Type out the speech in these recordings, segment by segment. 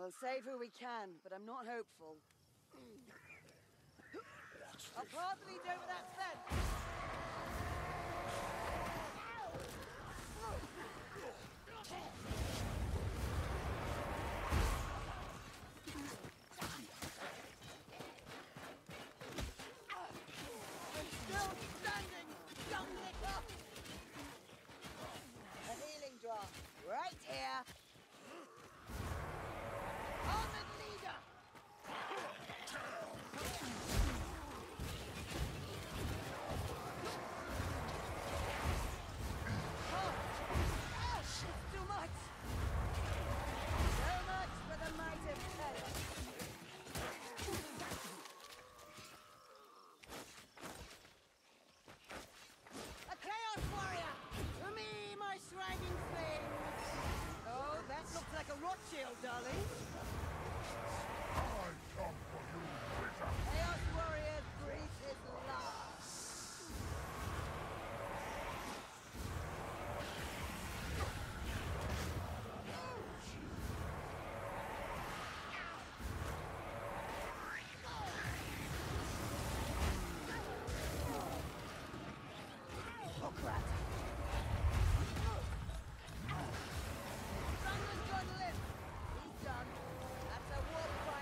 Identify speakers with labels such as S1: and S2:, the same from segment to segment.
S1: We'll save who we can, but I'm not hopeful. Our path leads over that fence! I'm still standing, young Necro! A healing drop, right here! Armored leader! It's too much! So much for the might of chaos! A chaos warrior! For me, my shrinking flame! Oh, that looks like a Rothschild, darling!
S2: I come for you, wizard!
S1: Chaos warrior breathes his last! Oh, crap! Thunder's got limp! He's done. That's a warp fight.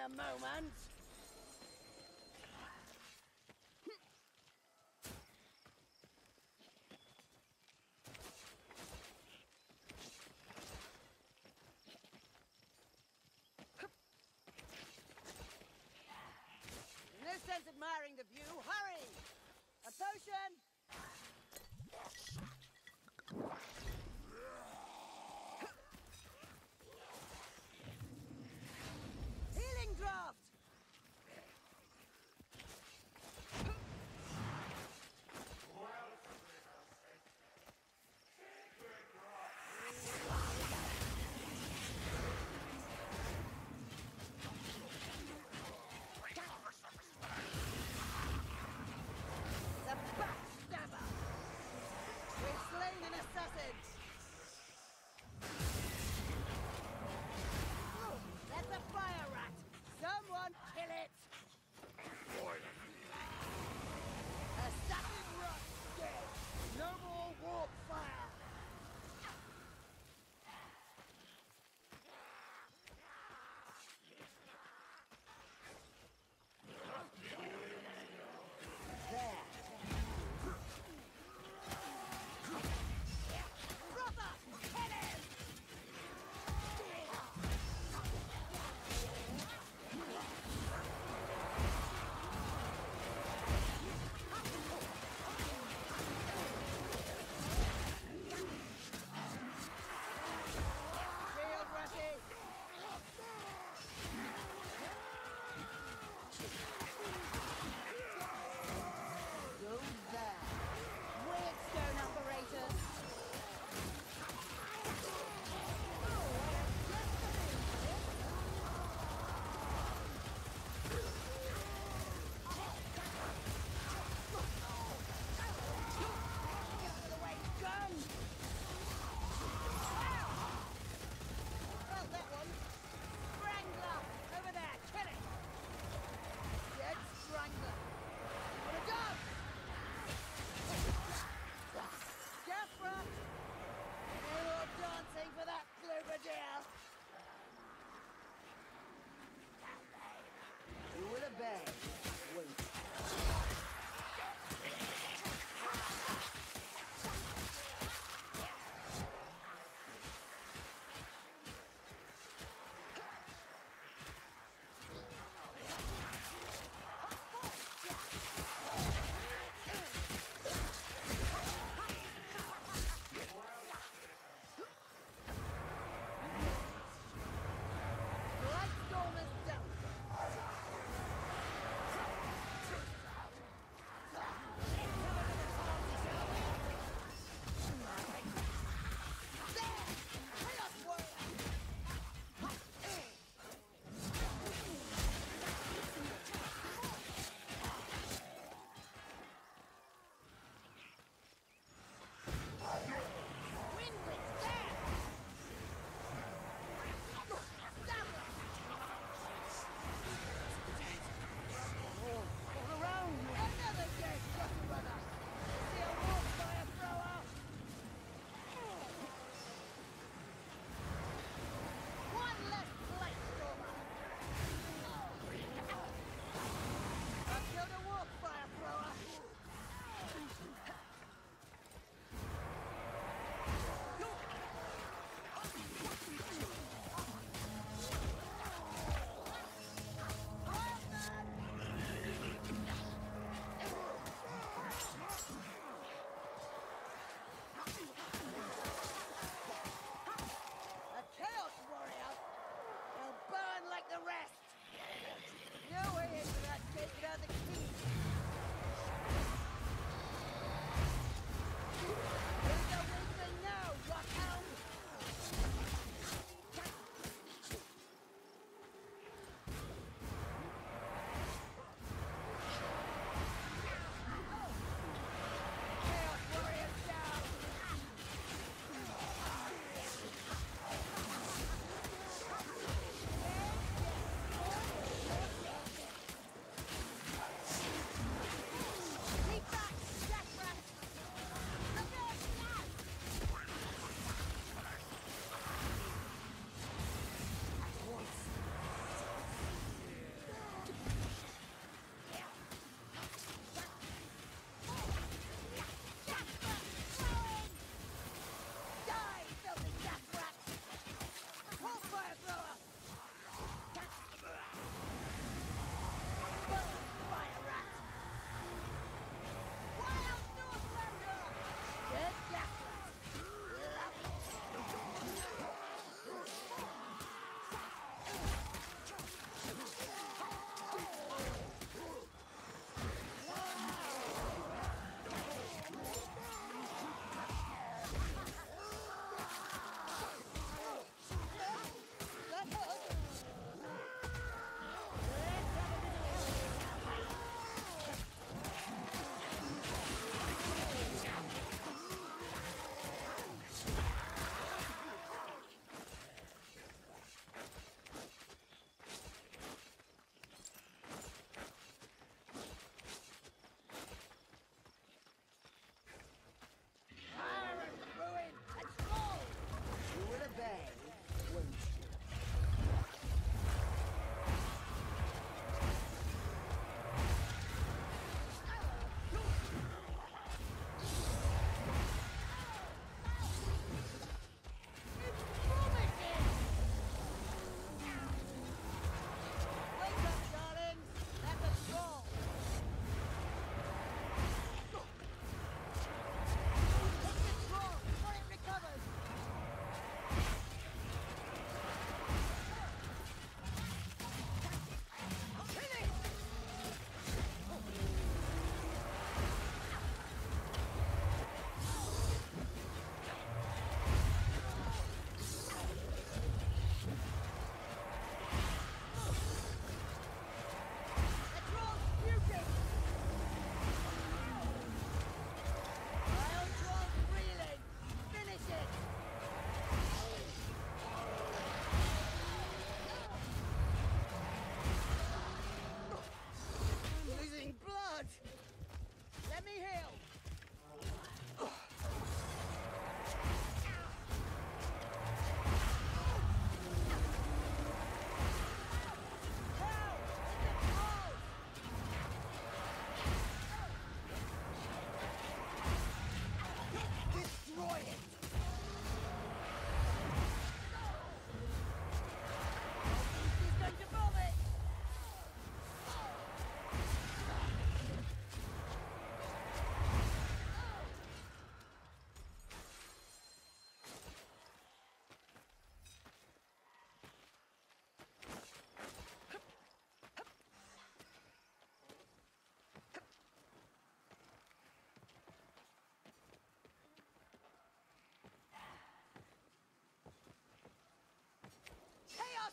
S1: a moment. No sense admiring the view. Hurry! A potion! Healing draft!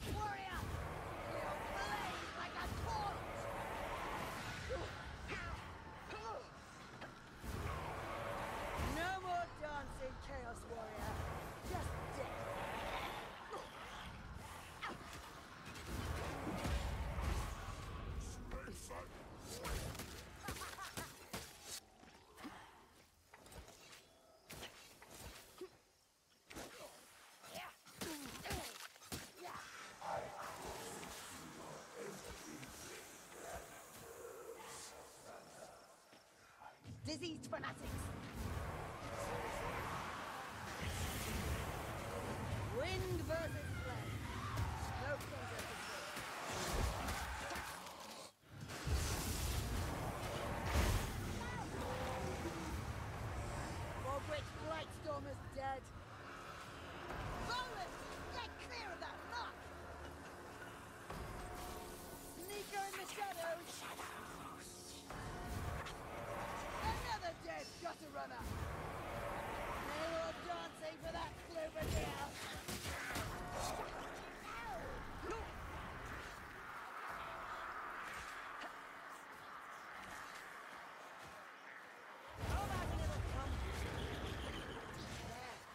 S1: Warrior! You'll blaze like a torch! No more dancing, Chaos Warrior. Just death. Diseased fanatics! Wind versus flame. No contest is for which Blightstorm is dead. Roland! Get clear of that muck! Necro in the shadows! Another dead gutter runner! No more dancing for that Cloverdale! How about a little come? There.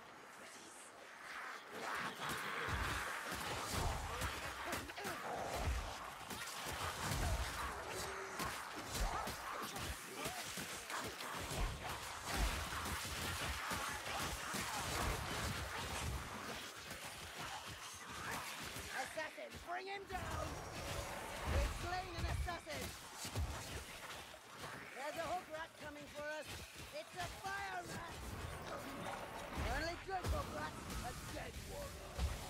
S1: Assassin, bring him down! We've slain an assassin! There's a hook rat coming for us! It's a fire rat! Only good hook rat, a dead warrior!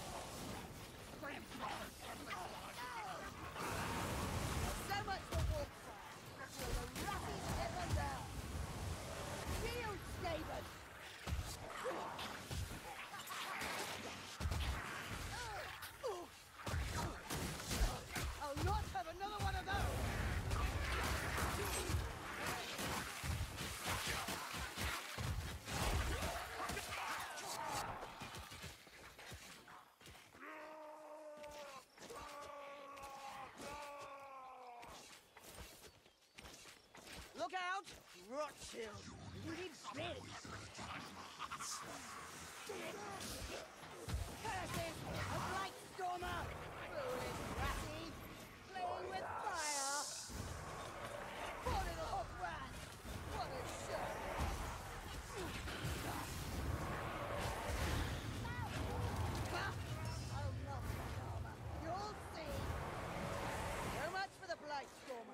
S1: So much for wolf fire! Will the ratties ever down? Shield Skaven! I'll not have another one of those! Look out! Rothschild! You need big! Curses! A Blightstormer! Foolish ratty! Playing with fire! Poor little hook rat! What a show! Oh, not the armor! You'll see! So much for the Blightstormer!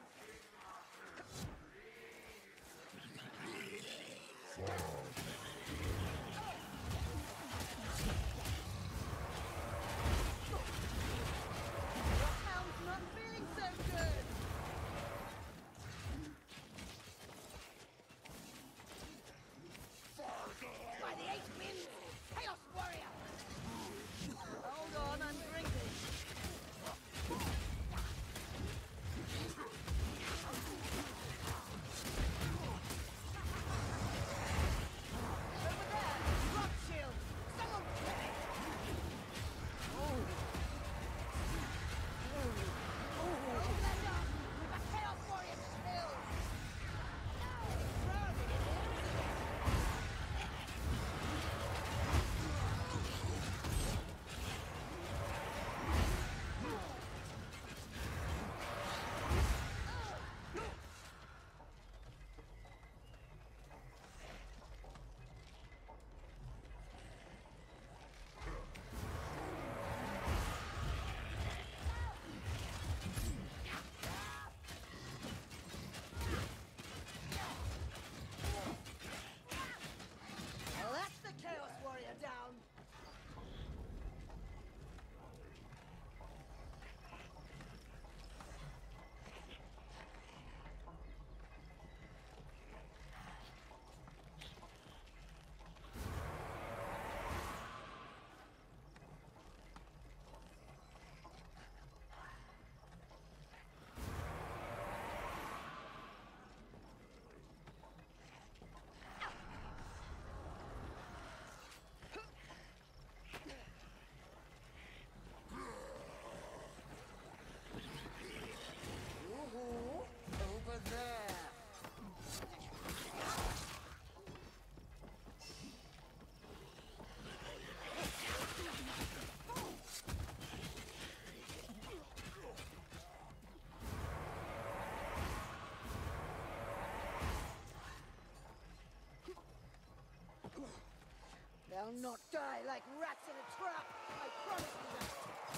S1: They'll not die like rats in a trap. I promise you that.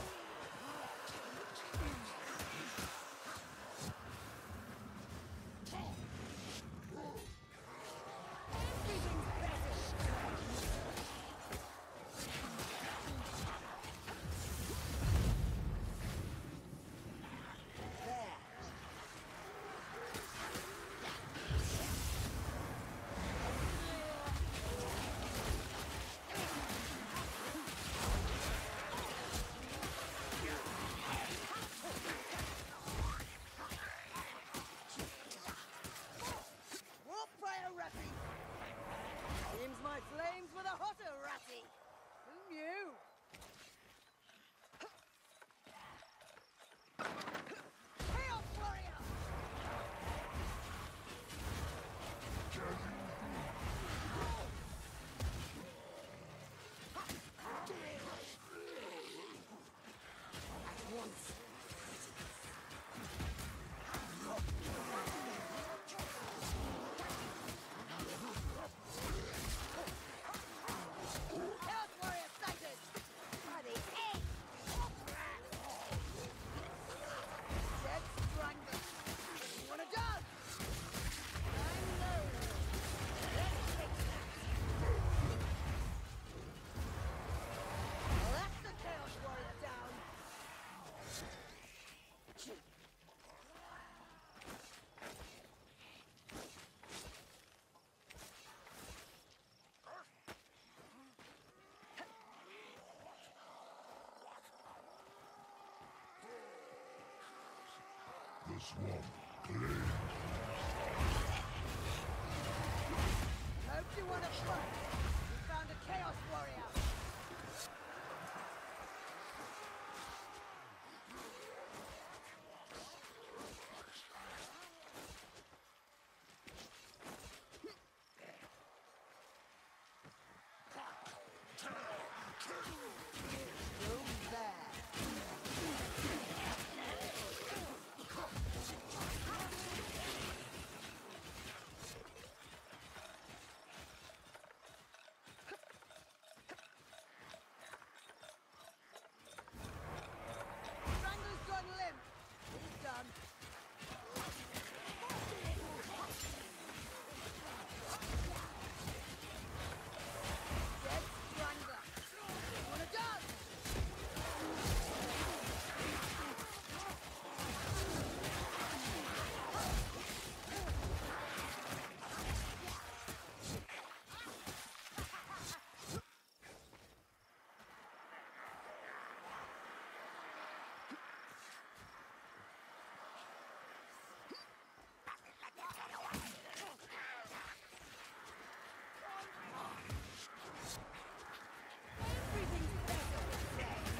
S1: Everything's better. There. Seems my flames were the hotter, Ratty. Who knew? Chaos Warrior! At once. Chaos Warrior sighted! By the egg! Dead Strangler! You wanna dance? I'm low. Let's take that. Well, that's the Chaos Warrior down.
S2: The swamp clean.
S1: Hope you want to fight. We found a Chaos Warrior. Go there. Strangler's gone limp. He's done. Dead Strangler. You wanna dance? Everything's better with friends.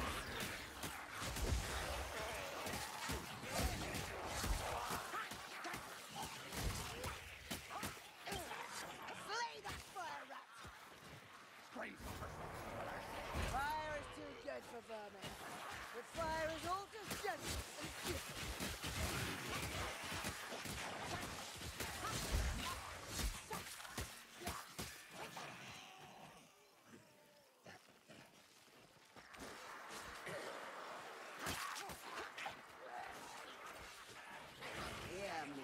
S1: Slay that fire rat! Fire is too good for vermin, but fire is all too gentle and cute. Hear me.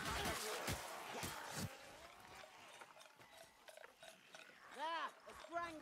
S1: There, a Strangler.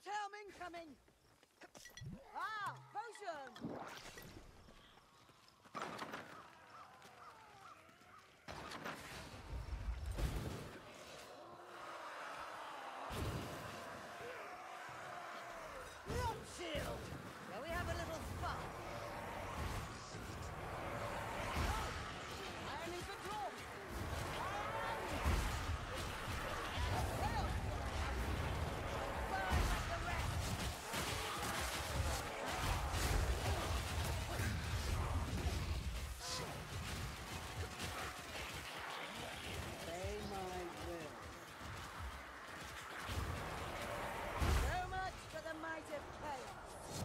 S1: Hot helm incoming! Ah, potion! Rock shield! Shall we have a little fun? I am in control! Burn like the rest! Obey my will. So much for the might of chaos.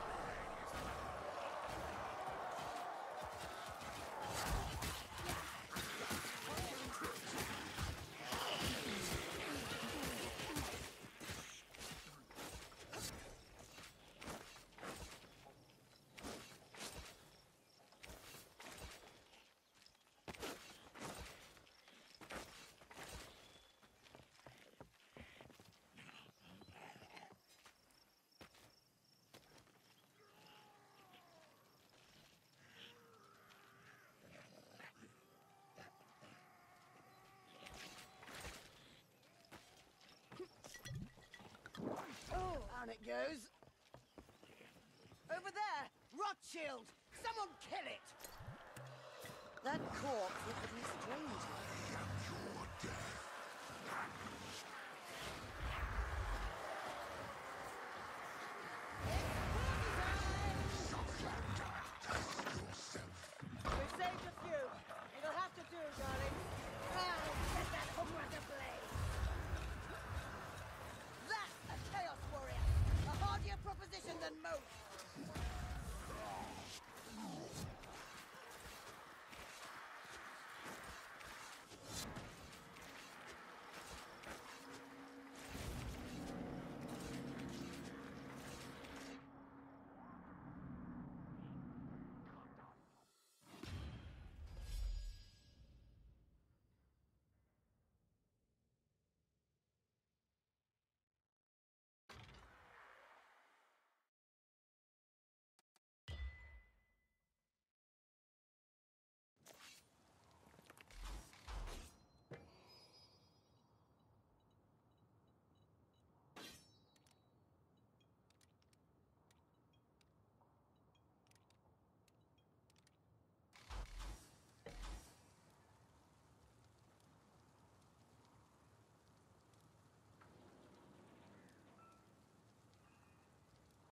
S1: Oh, on it goes. Over there! Rothschild! Someone kill it! That corpse looks at me strangely.